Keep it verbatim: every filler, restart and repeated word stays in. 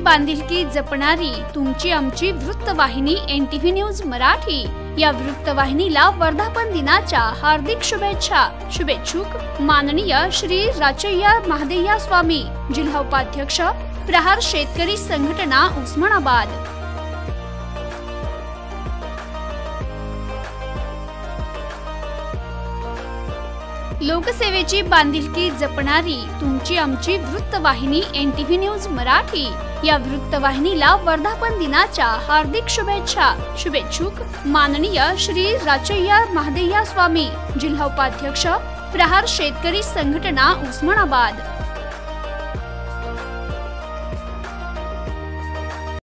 बांधिलकी जपणारी तुमची आमची वृत्तवाहिनी N T V news Marathi या वृत्तवाहिनीला वर्धापन दिनाच्या हार्दिक शुभेच्छा। शुभेच्छुक माननीय श्री राचय्या महादेया स्वामी, जिल्हा उपाध्यक्ष प्रहार शेतकरी संघटना उस्मानाबाद। लोकसेवेची बांधिलकी जपणारी तुमची आमची वृत्तवाहिनी N T V news Marathi या वृत्तवाहिनीला वर्धापन दिनाच्या हार्दिक शुभेच्छा। शुभेच्छुक माननीय श्री राचय्या महादेया स्वामी, जिल्हा उपाध्यक्ष प्रहार शेतकरी संघटना उस्मानाबाद।